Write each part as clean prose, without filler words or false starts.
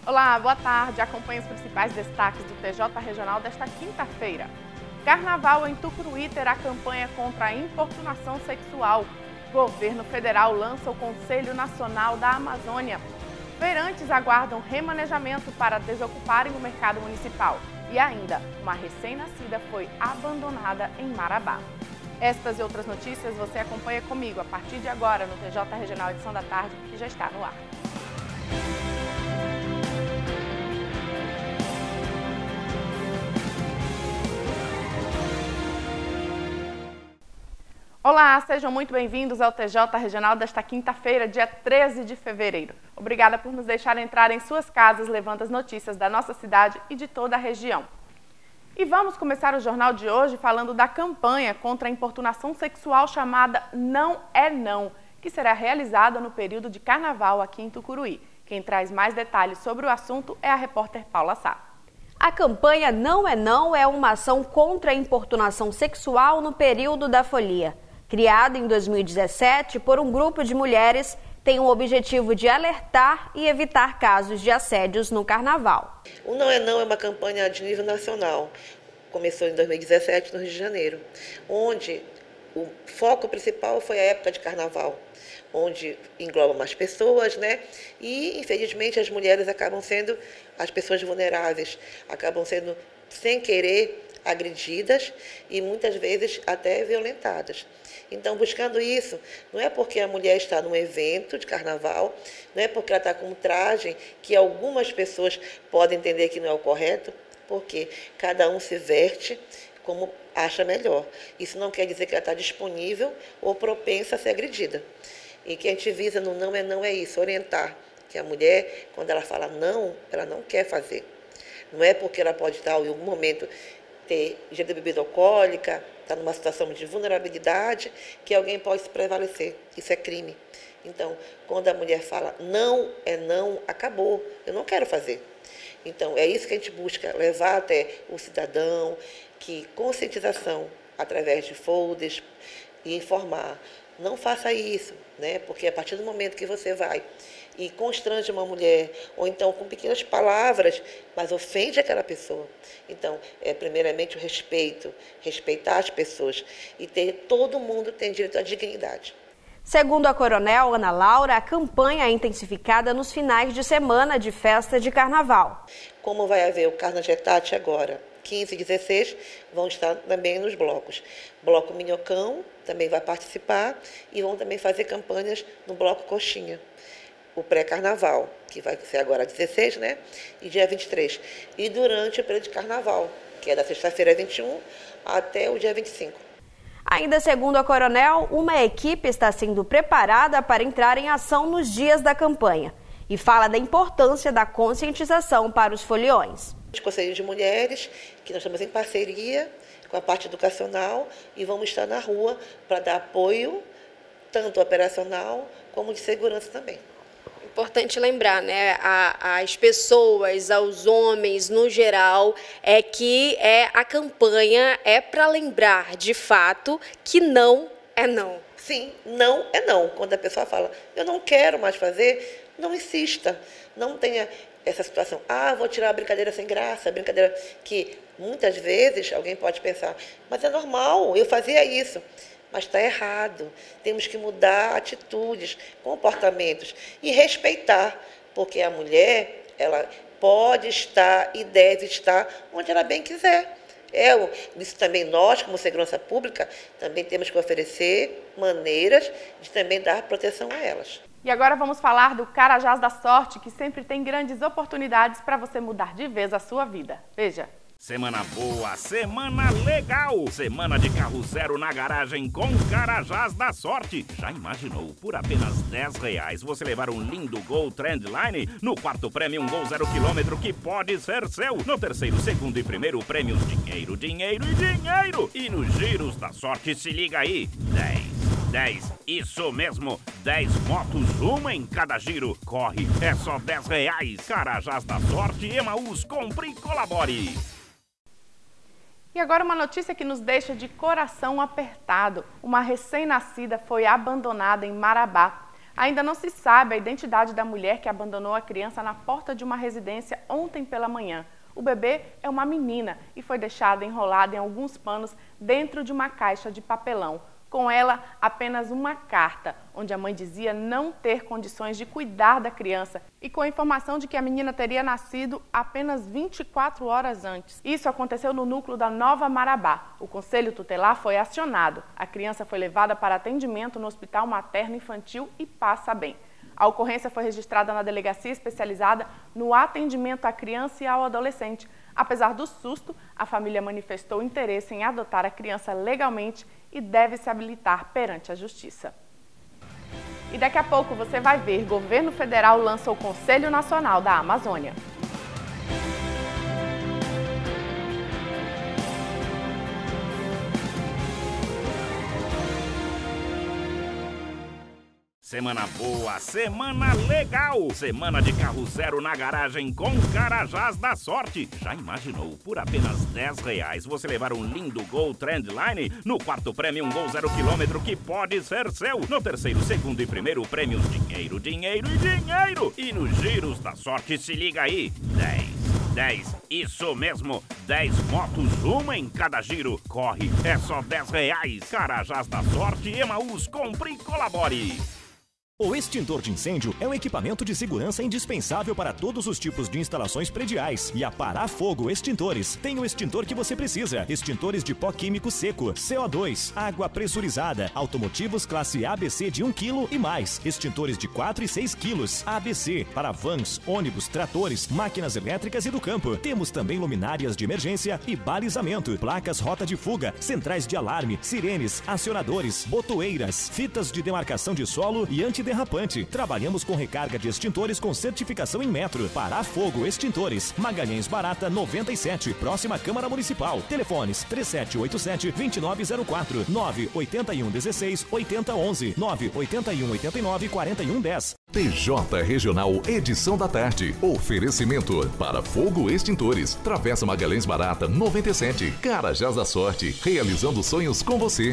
Olá, boa tarde. Acompanhe os principais destaques do TJ Regional desta quinta-feira. Carnaval em Tucuruí terá campanha contra a importunação sexual. Governo federal lança o Conselho Nacional da Amazônia. Feirantes aguardam remanejamento para desocuparem o mercado municipal. E ainda, uma recém-nascida foi abandonada em Marabá. Estas e outras notícias você acompanha comigo a partir de agora no TJ Regional Edição da Tarde, que já está no ar. Olá, sejam muito bem-vindos ao TJ Regional desta quinta-feira, dia 13 de fevereiro. Obrigada por nos deixar entrar em suas casas, levando as notícias da nossa cidade e de toda a região. E vamos começar o jornal de hoje falando da campanha contra a importunação sexual chamada Não é Não, que será realizada no período de carnaval aqui em Tucuruí. Quem traz mais detalhes sobre o assunto é a repórter Paula Sá. A campanha Não é Não é uma ação contra a importunação sexual no período da folia. Criada em 2017 por um grupo de mulheres, tem o objetivo de alertar e evitar casos de assédios no carnaval. O Não é Não é uma campanha de nível nacional. Começou em 2017 no Rio de Janeiro, onde o foco principal foi a época de carnaval, onde engloba mais pessoas, né? E, infelizmente, as mulheres acabam sendo, as pessoas vulneráveis, acabam sendo, sem querer, agredidas e muitas vezes até violentadas. Então, buscando isso, não é porque a mulher está num evento de carnaval, não é porque ela está com um traje que algumas pessoas podem entender que não é o correto, porque cada um se veste como acha melhor. Isso não quer dizer que ela está disponível ou propensa a ser agredida. E o que a gente visa no Não é Não é isso, orientar que a mulher, quando ela fala não, ela não quer fazer. Não é porque ela pode estar em algum momento ter ingerido bebida alcoólica, está numa situação de vulnerabilidade, que alguém pode se prevalecer. Isso é crime. Então, quando a mulher fala não é não, acabou, eu não quero fazer. Então, é isso que a gente busca, levar até o cidadão, que conscientização, através de folders, e informar. Não faça isso, né? Porque a partir do momento que você vai e constrange uma mulher, ou então com pequenas palavras, mas ofende aquela pessoa. Então, primeiramente o respeito, respeitar as pessoas e todo mundo tem direito à dignidade. Segundo a coronel Ana Laura, a campanha é intensificada nos finais de semana de festa de carnaval. Como vai haver o Carnagetate agora, 15 e 16, vão estar também nos blocos. Bloco Minhocão também vai participar e vão também fazer campanhas no Bloco Coxinha. O pré-carnaval, que vai ser agora 16, né? E dia 23. E durante o período de carnaval, que é da sexta-feira 21 até o dia 25. Ainda segundo a coronel, uma equipe está sendo preparada para entrar em ação nos dias da campanha e fala da importância da conscientização para os foliões. Os conselhos de mulheres, que nós estamos em parceria com a parte educacional e vamos estar na rua para dar apoio, tanto operacional como de segurança também. Importante lembrar, né, às pessoas, aos homens no geral, é que a campanha é para lembrar de fato que não é não. Sim, não é não. Quando a pessoa fala, eu não quero mais fazer, não insista. Não tenha essa situação, vou tirar a brincadeira sem graça, a brincadeira que muitas vezes alguém pode pensar, mas é normal, eu fazia isso. Mas está errado. Temos que mudar atitudes, comportamentos e respeitar, porque a mulher, ela pode estar e deve estar onde ela bem quiser. Isso também nós, como segurança pública, também temos que oferecer maneiras de também dar proteção a elas. E agora vamos falar do Carajás da Sorte, que sempre tem grandes oportunidades para você mudar de vez a sua vida. Veja. Semana boa, semana legal, semana de carro zero na garagem com Carajás da Sorte. Já imaginou, por apenas R$10 você levar um lindo Gol Trendline? No quarto prêmio, um Gol 0 km que pode ser seu. No terceiro, segundo e primeiro prêmios, dinheiro, dinheiro e dinheiro. E nos giros da sorte, se liga aí, 10, isso mesmo, 10 motos, uma em cada giro. Corre, é só R$10. Carajás da Sorte, Emaús, compre e colabore. E agora uma notícia que nos deixa de coração apertado. Uma recém-nascida foi abandonada em Marabá. Ainda não se sabe a identidade da mulher que abandonou a criança na porta de uma residência ontem pela manhã. O bebê é uma menina e foi deixada enrolada em alguns panos dentro de uma caixa de papelão. Com ela, apenas uma carta, onde a mãe dizia não ter condições de cuidar da criança e com a informação de que a menina teria nascido apenas 24 horas antes. Isso aconteceu no núcleo da Nova Marabá. O Conselho Tutelar foi acionado. A criança foi levada para atendimento no Hospital Materno Infantil e passa bem. A ocorrência foi registrada na delegacia especializada no atendimento à criança e ao adolescente. Apesar do susto, a família manifestou interesse em adotar a criança legalmente e deve se habilitar perante a Justiça. E daqui a pouco você vai ver, governo federal lança o Conselho Nacional da Amazônia. Semana boa, semana legal! Semana de carro zero na garagem com Carajás da Sorte. Já imaginou? Por apenas R$10 você levar um lindo Gol Trendline? No quarto prêmio, um Gol 0 km que pode ser seu. No terceiro, segundo e primeiro prêmios, dinheiro, dinheiro e dinheiro. E nos giros da sorte, se liga aí, 10, isso mesmo, 10 motos, uma em cada giro. Corre, é só R$10. Carajás da Sorte, Emaús, compre e colabore. O extintor de incêndio é um equipamento de segurança indispensável para todos os tipos de instalações prediais. E a Parafogo Extintores tem o extintor que você precisa. Extintores de pó químico seco, CO2, água pressurizada, automotivos classe ABC de 1 kg e mais. Extintores de 4 e 6 kg, ABC, para vans, ônibus, tratores, máquinas elétricas e do campo. Temos também luminárias de emergência e balizamento, placas rota de fuga, centrais de alarme, sirenes, acionadores, botoeiras, fitas de demarcação de solo e antiderrapante. Trabalhamos com recarga de extintores com certificação em metro. Parafogo Extintores, Magalhães Barata 97, próxima Câmara Municipal. Telefones 3787-2904, 98116-8011, 98189-4110. TJ Regional, edição da tarde. Oferecimento Parafogo Extintores, Travessa Magalhães Barata 97, Carajás da Sorte, realizando sonhos com você.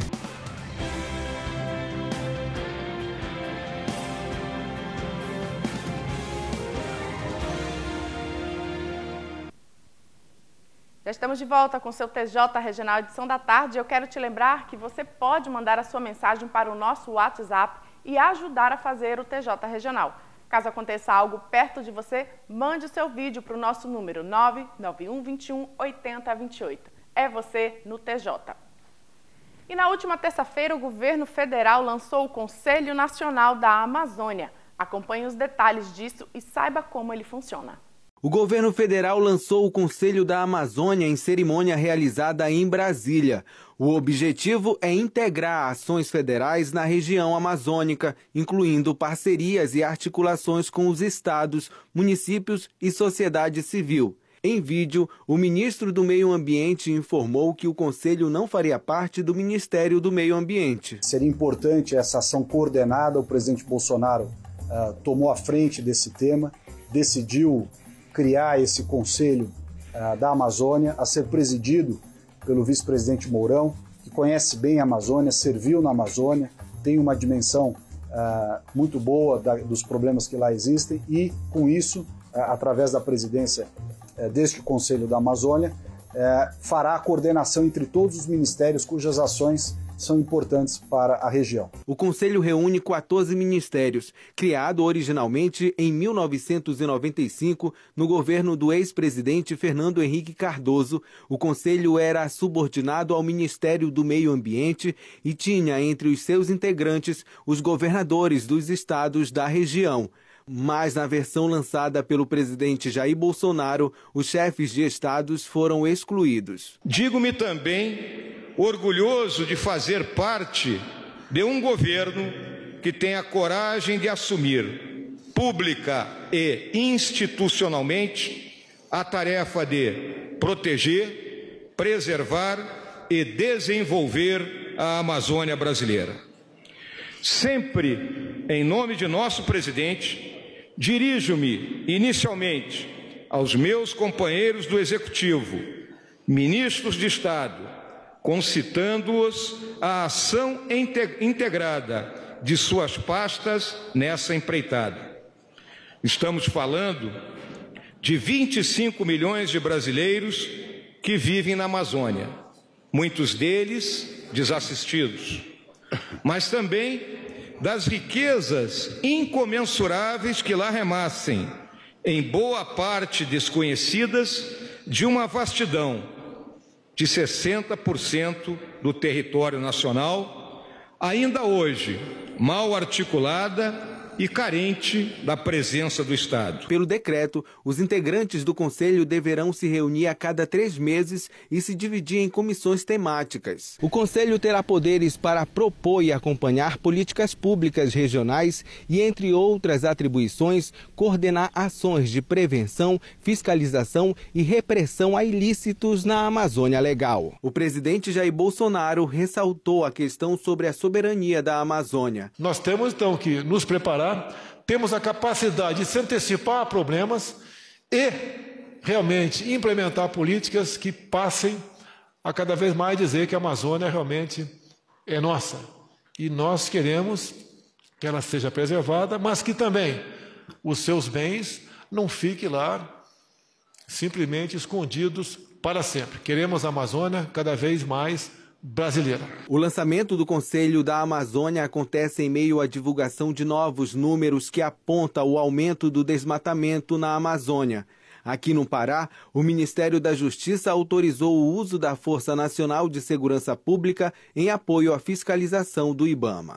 Já estamos de volta com o seu TJ Regional Edição da Tarde. Eu quero te lembrar que você pode mandar a sua mensagem para o nosso WhatsApp e ajudar a fazer o TJ Regional. Caso aconteça algo perto de você, mande o seu vídeo para o nosso número 991218028. É você no TJ. E na última terça-feira, o governo federal lançou o Conselho Nacional da Amazônia. Acompanhe os detalhes disso e saiba como ele funciona. O governo federal lançou o Conselho da Amazônia em cerimônia realizada em Brasília. O objetivo é integrar ações federais na região amazônica, incluindo parcerias e articulações com os estados, municípios e sociedade civil. Em vídeo, o ministro do Meio Ambiente informou que o Conselho não faria parte do Ministério do Meio Ambiente. Seria importante essa ação coordenada. O presidente Bolsonaro tomou a frente desse tema, decidiu criar esse Conselho da Amazônia, a ser presidido pelo vice-presidente Mourão, que conhece bem a Amazônia, serviu na Amazônia, tem uma dimensão muito boa dos problemas que lá existem e, com isso, através da presidência deste Conselho da Amazônia, fará a coordenação entre todos os ministérios cujas ações são importantes para a região. O Conselho reúne 14 ministérios, criado originalmente em 1995 no governo do ex-presidente Fernando Henrique Cardoso. O Conselho era subordinado ao Ministério do Meio Ambiente e tinha entre os seus integrantes os governadores dos estados da região. Mas na versão lançada pelo presidente Jair Bolsonaro, os chefes de estados foram excluídos. Digo-me também orgulhoso de fazer parte de um governo que tem a coragem de assumir pública e institucionalmente a tarefa de proteger, preservar e desenvolver a Amazônia brasileira. Sempre em nome de nosso presidente, dirijo-me inicialmente aos meus companheiros do Executivo, ministros de Estado, concitando-os à ação integrada de suas pastas nessa empreitada. Estamos falando de 25 milhões de brasileiros que vivem na Amazônia, muitos deles desassistidos, mas também das riquezas incomensuráveis que lá renascem, em boa parte desconhecidas, de uma vastidão de 60% do território nacional, ainda hoje mal articulada e carente da presença do Estado. Pelo decreto, os integrantes do Conselho deverão se reunir a cada 3 meses e se dividir em comissões temáticas. O Conselho terá poderes para propor e acompanhar políticas públicas regionais e, entre outras atribuições, coordenar ações de prevenção, fiscalização e repressão a ilícitos na Amazônia Legal. O presidente Jair Bolsonaro ressaltou a questão sobre a soberania da Amazônia. Nós temos, então, que nos preparar, temos a capacidade de se antecipar a problemas e realmente implementar políticas que passem a cada vez mais dizer que a Amazônia realmente é nossa. E nós queremos que ela seja preservada, mas que também os seus bens não fiquem lá simplesmente escondidos para sempre. Queremos a Amazônia cada vez mais brasileira. O lançamento do Conselho da Amazônia acontece em meio à divulgação de novos números que apontam o aumento do desmatamento na Amazônia. Aqui no Pará, o Ministério da Justiça autorizou o uso da Força Nacional de Segurança Pública em apoio à fiscalização do IBAMA.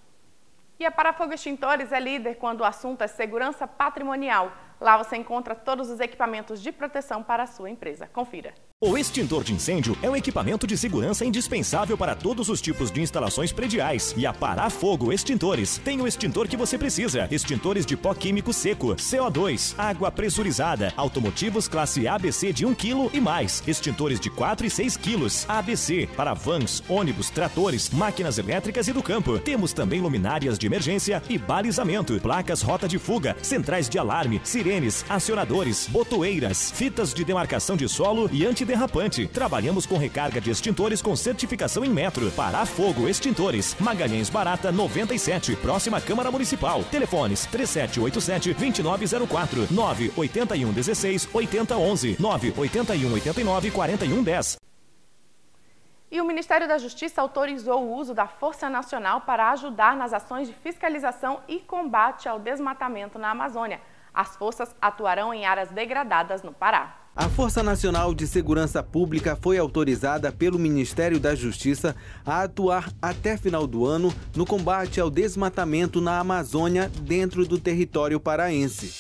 E a Parafogo Extintores é líder quando o assunto é segurança patrimonial. Lá você encontra todos os equipamentos de proteção para a sua empresa. Confira. O extintor de incêndio é um equipamento de segurança indispensável para todos os tipos de instalações prediais. E a Parafogo Extintores tem o extintor que você precisa. Extintores de pó químico seco, CO2, água pressurizada, automotivos classe ABC de 1 kg e mais. Extintores de 4 e 6 kg, ABC, para vans, ônibus, tratores, máquinas elétricas e do campo. Temos também luminárias de emergência e balizamento, placas rota de fuga, centrais de alarme, sirenes, acionadores, botoeiras, fitas de demarcação de solo e antiderrapante. Trabalhamos com recarga de extintores com certificação em metro. Parafogo Extintores, Magalhães Barata 97, próxima Câmara Municipal. Telefones 3787-2904, 98116-8011, 98189-4110. E o Ministério da Justiça autorizou o uso da Força Nacional para ajudar nas ações de fiscalização e combate ao desmatamento na Amazônia. As forças atuarão em áreas degradadas no Pará. A Força Nacional de Segurança Pública foi autorizada pelo Ministério da Justiça a atuar até final do ano no combate ao desmatamento na Amazônia dentro do território paraense.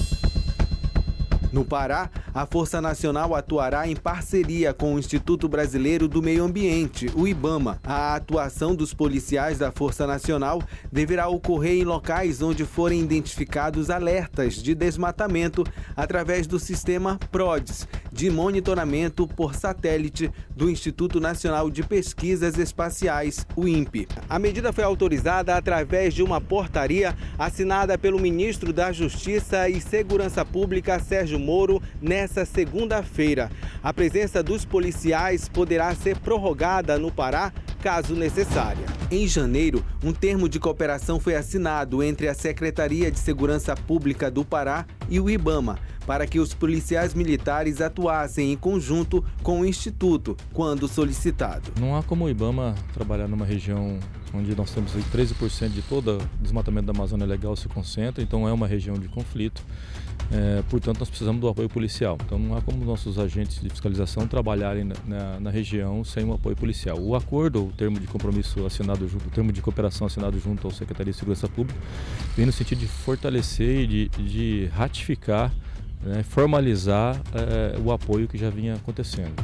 No Pará, a Força Nacional atuará em parceria com o Instituto Brasileiro do Meio Ambiente, o IBAMA. A atuação dos policiais da Força Nacional deverá ocorrer em locais onde forem identificados alertas de desmatamento através do sistema PRODES, de monitoramento por satélite do Instituto Nacional de Pesquisas Espaciais, o INPE. A medida foi autorizada através de uma portaria assinada pelo ministro da Justiça e Segurança Pública, Sérgio Moro, nesta segunda-feira. A presença dos policiais poderá ser prorrogada no Pará, caso necessária. Em janeiro, um termo de cooperação foi assinado entre a Secretaria de Segurança Pública do Pará e o IBAMA, para que os policiais militares atuassem em conjunto com o Instituto, quando solicitado. Não há como o IBAMA trabalhar numa região onde nós temos 13% de todo o desmatamento da Amazônia Legal se concentra, então é uma região de conflito. Portanto, nós precisamos do apoio policial. Então, não há como nossos agentes de fiscalização trabalharem na região sem o apoio policial. O acordo, o termo de compromisso assinado junto, o termo de cooperação assinado junto ao Secretaria de Segurança Pública, vem no sentido de fortalecer e de ratificar, formalizar o apoio que já vinha acontecendo.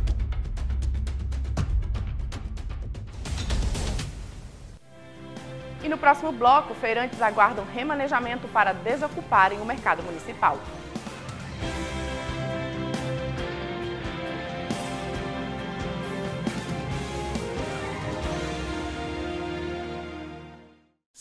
E no próximo bloco, feirantes aguardam remanejamento para desocuparem o mercado municipal.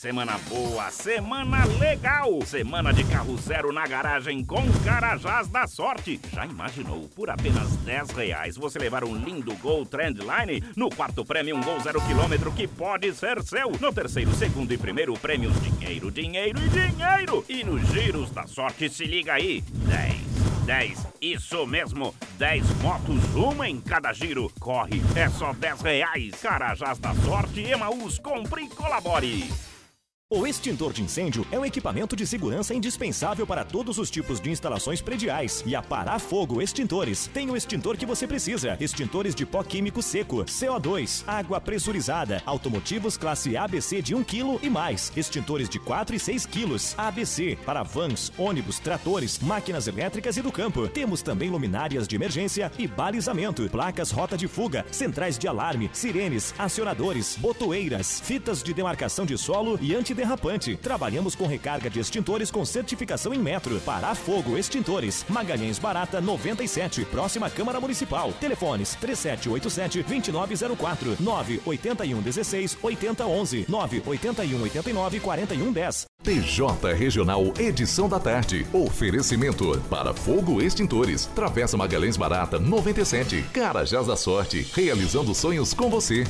Semana boa, semana legal. Semana de carro zero na garagem com Carajás da Sorte. Já imaginou por apenas R$10 você levar um lindo Gol Trendline? No quarto prêmio, um Gol 0 km que pode ser seu. No terceiro, segundo e primeiro prêmios, dinheiro, dinheiro e dinheiro. E nos giros da sorte, se liga aí, 10, isso mesmo, 10 motos, uma em cada giro. Corre, é só R$10. Carajás da Sorte, Emaús, compre e colabore. O extintor de incêndio é um equipamento de segurança indispensável para todos os tipos de instalações prediais. E a Pará Fogo Extintores tem o extintor que você precisa. Extintores de pó químico seco, CO2, água pressurizada, automotivos classe ABC de 1 kg e mais. Extintores de 4 e 6 kg, ABC, para vans, ônibus, tratores, máquinas elétricas e do campo. Temos também luminárias de emergência e balizamento, placas rota de fuga, centrais de alarme, sirenes, acionadores, botoeiras, fitas de demarcação de solo e antiderrapante. Trabalhamos com recarga de extintores com certificação em metro. Pará Fogo Extintores, Magalhães Barata 97, próxima Câmara Municipal. Telefones 3787-2904, 98116-8011, 98189-4110. TJ Regional Edição da Tarde. Oferecimento para Fogo Extintores. Travessa Magalhães Barata 97. Carajás da Sorte. Realizando sonhos com você.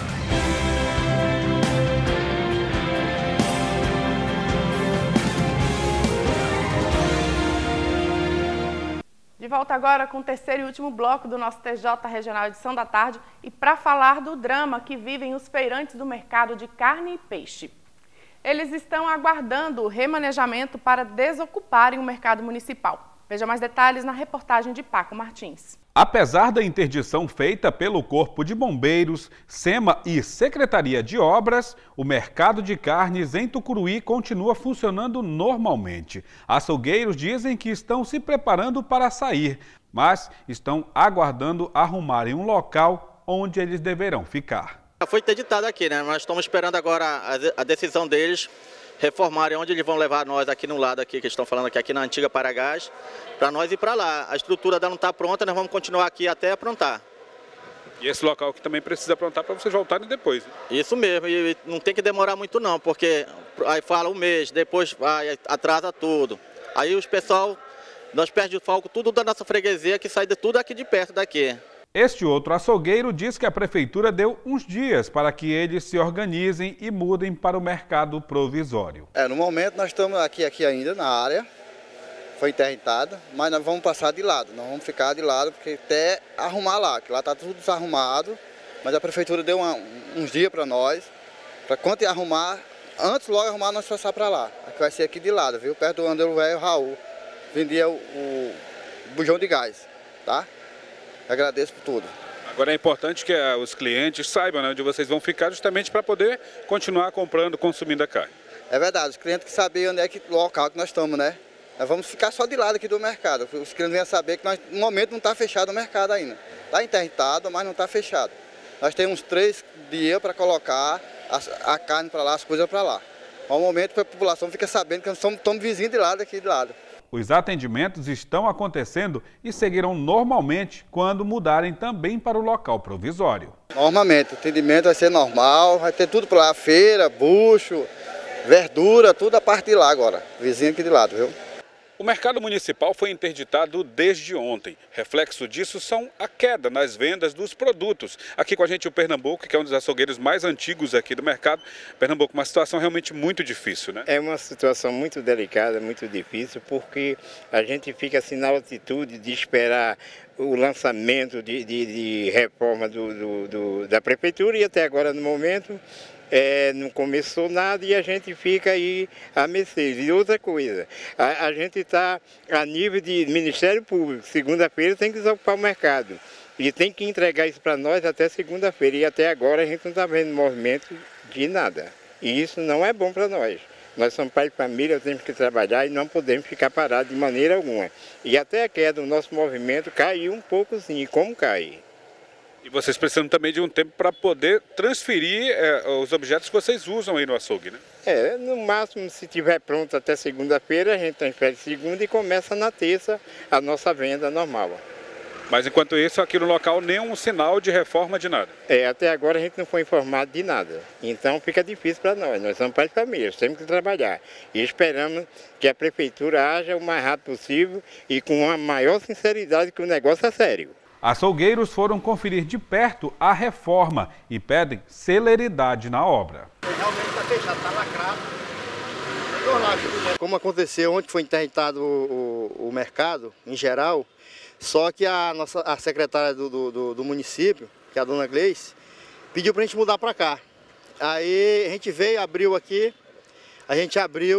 De volta agora com o terceiro e último bloco do nosso TJ Regional Edição da Tarde e para falar do drama que vivem os feirantes do mercado de carne e peixe. Eles estão aguardando o remanejamento para desocuparem o mercado municipal. Veja mais detalhes na reportagem de Paco Martins. Apesar da interdição feita pelo Corpo de Bombeiros, SEMA e Secretaria de Obras, o mercado de carnes em Tucuruí continua funcionando normalmente. Açougueiros dizem que estão se preparando para sair, mas estão aguardando arrumarem um local onde eles deverão ficar. Foi interditado aqui, né? Nós estamos esperando agora a decisão deles reformarem onde eles vão levar nós aqui no lado aqui, que estão falando aqui na antiga Paragás, para nós ir para lá. A estrutura dela não está pronta, nós vamos continuar aqui até aprontar. E esse local que também precisa aprontar para vocês voltarem depois, né? Isso mesmo, e não tem que demorar muito não, porque aí fala um mês, depois atrasa tudo. Aí os pessoal, nós perdemos o foco tudo da nossa freguesia, que sai de tudo aqui de perto daqui. Este outro açougueiro diz que a prefeitura deu uns dias para que eles se organizem e mudem para o mercado provisório. No momento nós estamos aqui ainda na área, foi interditada, mas nós vamos passar de lado, nós vamos ficar de lado porque até arrumar lá, que lá está tudo desarrumado, mas a prefeitura deu uns dias para nós, para quando arrumar, antes logo arrumar nós passar para lá, que vai ser aqui de lado, viu? Perto do onde o velho Raul vendia o bujão de gás, tá? Agradeço por tudo. Agora é importante que os clientes saibam, né, onde vocês vão ficar justamente para poder continuar comprando, consumindo a carne. É verdade, os clientes que sabem onde é que o local que nós estamos, né? Nós vamos ficar só de lado aqui do mercado. Os clientes venham saber que no momento não está fechado o mercado ainda. Está interditado, mas não está fechado. Nós temos 3 dias para colocar a carne para lá, as coisas para lá. Ao momento que a população fica sabendo que nós estamos vizinhos de lado aqui de lado. Os atendimentos estão acontecendo e seguirão normalmente quando mudarem também para o local provisório. Normalmente, o atendimento vai ser normal, vai ter tudo para lá, feira, bucho, verdura, tudo a parte de lá agora, vizinho aqui de lado, viu? O mercado municipal foi interditado desde ontem. Reflexo disso são a queda nas vendas dos produtos. Aqui com a gente o Pernambuco, que é um dos açougueiros mais antigos aqui do mercado. Pernambuco, uma situação realmente muito difícil, né? É uma situação muito delicada, muito difícil, porque a gente fica assim na altitude de esperar o lançamento de reforma da prefeitura e até agora no momento não começou nada e a gente fica aí a mercê. E outra coisa, a gente está a nível de Ministério Público, segunda-feira tem que desocupar o mercado e tem que entregar isso para nós até segunda-feira e até agora a gente não está vendo movimento de nada. E isso não é bom para nós. Nós somos pai de família, temos que trabalhar e não podemos ficar parados de maneira alguma. E até a queda do nosso movimento caiu um pouco sim, como cai. E vocês precisam também de um tempo para poder transferir os objetos que vocês usam aí no açougue, né? No máximo, se estiver pronto até segunda-feira, a gente transfere segunda e começa na terça a nossa venda normal. Mas enquanto isso, aqui no local, nenhum sinal de reforma de nada. Até agora a gente não foi informado de nada. Então fica difícil para nós. Nós somos pais de família, temos que trabalhar. E esperamos que a prefeitura haja o mais rápido possível e com a maior sinceridade, que o negócio é sério. Açougueiros foram conferir de perto a reforma e pedem celeridade na obra. Realmente está fechado, está lacrado. Como aconteceu ontem, foi interditado o mercado em geral, só que a secretária do município, que é a dona Gleice, pediu para a gente mudar para cá. Aí a gente veio, abriu aqui, a gente abriu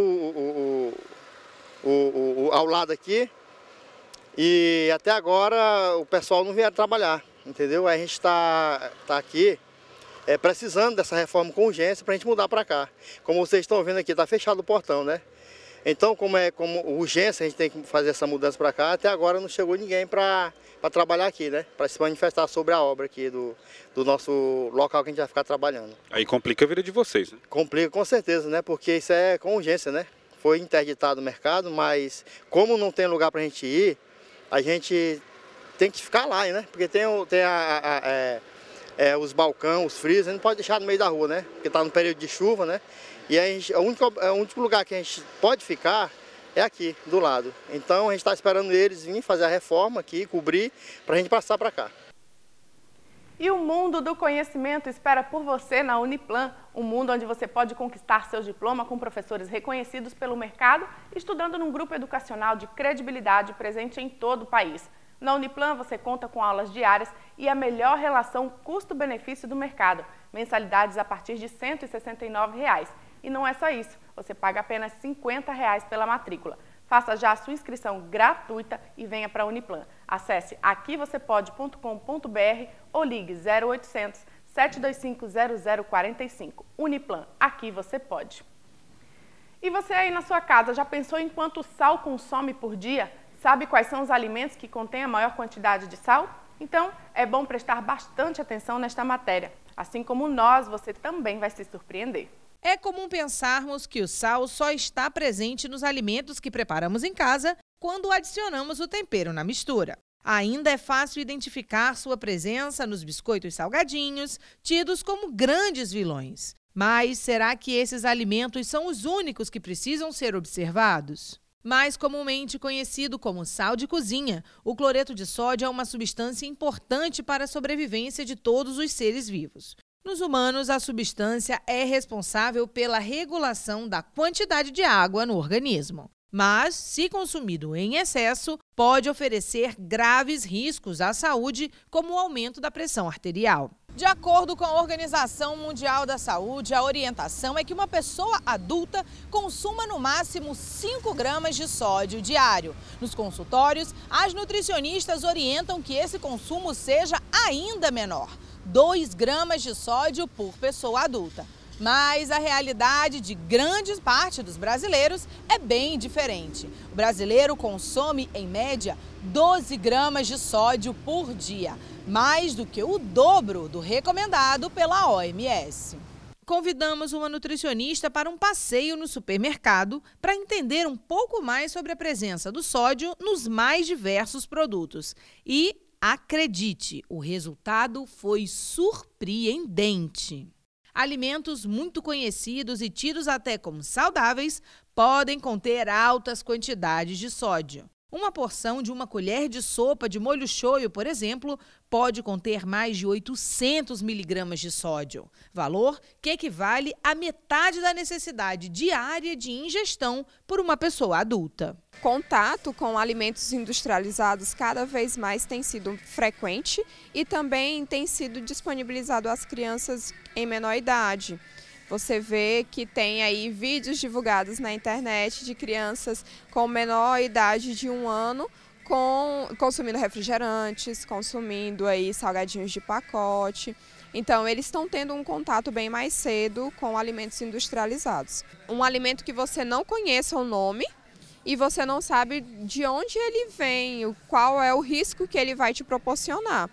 ao lado aqui e até agora o pessoal não veio trabalhar, entendeu? Aí a gente está aqui precisando dessa reforma com urgência para a gente mudar para cá. Como vocês estão vendo aqui, está fechado o portão, né? Então, como urgência, a gente tem que fazer essa mudança para cá. Até agora não chegou ninguém para trabalhar aqui, né? Para se manifestar sobre a obra aqui do nosso local que a gente vai ficar trabalhando. Aí complica a vida de vocês, né? Complica com certeza, né? Porque isso é com urgência, né? Foi interditado o mercado, mas como não tem lugar para a gente ir, a gente tem que ficar lá, né? Porque tem os balcões, os frios, a gente não pode deixar no meio da rua, né? Porque está no período de chuva, né? E o único lugar que a gente pode ficar é aqui, do lado. Então a gente está esperando eles virem fazer a reforma aqui, cobrir, para a gente passar para cá. E o mundo do conhecimento espera por você na Uniplan, um mundo onde você pode conquistar seu diploma com professores reconhecidos pelo mercado, estudando num grupo educacional de credibilidade presente em todo o país. Na Uniplan você conta com aulas diárias e a melhor relação custo-benefício do mercado, mensalidades a partir de R$ 169. E não é só isso, você paga apenas R$ 50 pela matrícula. Faça já a sua inscrição gratuita e venha para a Uniplan. Acesse aquivocepode.com.br ou ligue 0800 725 0045. Uniplan, aqui você pode. E você aí na sua casa já pensou em quanto sal consome por dia? Sabe quais são os alimentos que contêm a maior quantidade de sal? Então, é bom prestar bastante atenção nesta matéria. Assim como nós, você também vai se surpreender. É comum pensarmos que o sal só está presente nos alimentos que preparamos em casa quando adicionamos o tempero na mistura. Ainda é fácil identificar sua presença nos biscoitos salgadinhos, tidos como grandes vilões. Mas será que esses alimentos são os únicos que precisam ser observados? Mais comumente conhecido como sal de cozinha, o cloreto de sódio é uma substância importante para a sobrevivência de todos os seres vivos. Nos humanos, a substância é responsável pela regulação da quantidade de água no organismo. Mas, se consumido em excesso, pode oferecer graves riscos à saúde, como o aumento da pressão arterial. De acordo com a Organização Mundial da Saúde, a orientação é que uma pessoa adulta consuma no máximo 5 gramas de sódio diário. Nos consultórios, as nutricionistas orientam que esse consumo seja ainda menor, 2 gramas de sódio por pessoa adulta. Mas a realidade de grande parte dos brasileiros é bem diferente. O brasileiro consome, em média, 12 gramas de sódio por dia, mais do que o dobro do recomendado pela OMS. Convidamos uma nutricionista para um passeio no supermercado para entender um pouco mais sobre a presença do sódio nos mais diversos produtos. E, acredite, o resultado foi surpreendente. Alimentos muito conhecidos e tidos até como saudáveis podem conter altas quantidades de sódio. Uma porção de uma colher de sopa de molho shoyu, por exemplo, pode conter mais de 800 miligramas de sódio, valor que equivale à metade da necessidade diária de ingestão por uma pessoa adulta. Contato com alimentos industrializados cada vez mais tem sido frequente e também tem sido disponibilizado às crianças em menor idade. Você vê que tem aí vídeos divulgados na internet de crianças com menor idade de 1 ano consumindo refrigerantes, consumindo aí salgadinhos de pacote. Então, eles estão tendo um contato bem mais cedo com alimentos industrializados. Um alimento que você não conheça o nome e você não sabe de onde ele vem, qual é o risco que ele vai te proporcionar.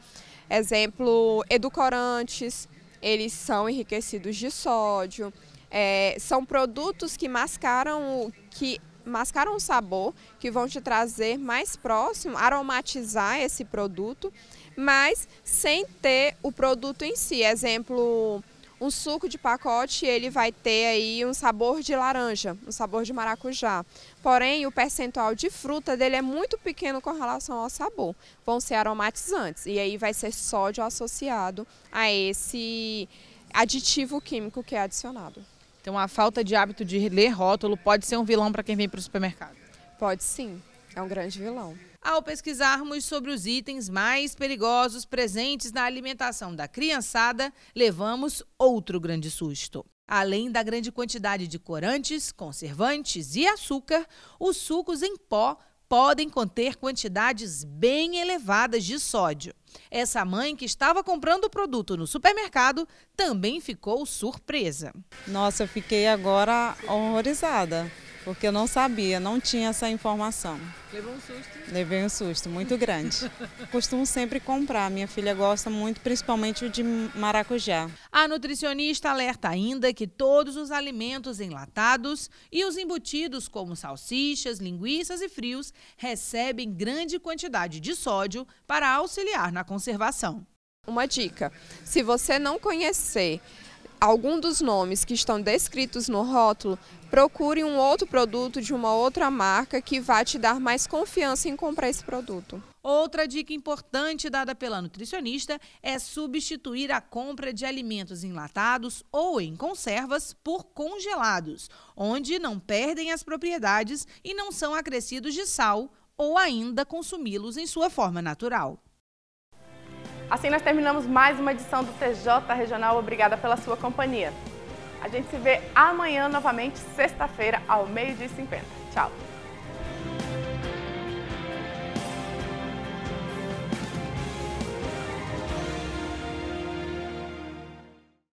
Exemplo, edulcorantes. Eles são enriquecidos de sódio, são produtos que mascaram mascaram um sabor que vão te trazer mais próximo, aromatizar esse produto, mas sem ter o produto em si. Exemplo, um suco de pacote, ele vai ter aí um sabor de laranja, um sabor de maracujá. Porém, o percentual de fruta dele é muito pequeno com relação ao sabor. Vão ser aromatizantes e aí vai ser sódio associado a esse aditivo químico que é adicionado. Então, a falta de hábito de ler rótulo pode ser um vilão para quem vem para o supermercado? Pode sim, é um grande vilão. Ao pesquisarmos sobre os itens mais perigosos presentes na alimentação da criançada, levamos outro grande susto. Além da grande quantidade de corantes, conservantes e açúcar, os sucos em pó podem conter quantidades bem elevadas de sódio. Essa mãe que estava comprando o produto no supermercado também ficou surpresa. Nossa, eu fiquei agora horrorizada, porque eu não sabia, não tinha essa informação. Levou um susto? Levei um susto muito grande. Costumo sempre comprar, minha filha gosta muito, principalmente o de maracujá. A nutricionista alerta ainda que todos os alimentos enlatados e os embutidos como salsichas, linguiças e frios recebem grande quantidade de sódio para auxiliar na conservação. Uma dica, se você não conhecer algum dos nomes que estão descritos no rótulo, procure um outro produto de uma outra marca que vai te dar mais confiança em comprar esse produto. Outra dica importante dada pela nutricionista é substituir a compra de alimentos enlatados ou em conservas por congelados, onde não perdem as propriedades e não são acrescidos de sal ou ainda consumi-los em sua forma natural. Assim nós terminamos mais uma edição do TJ Regional. Obrigada pela sua companhia. A gente se vê amanhã novamente, sexta-feira, ao 12h50. Tchau!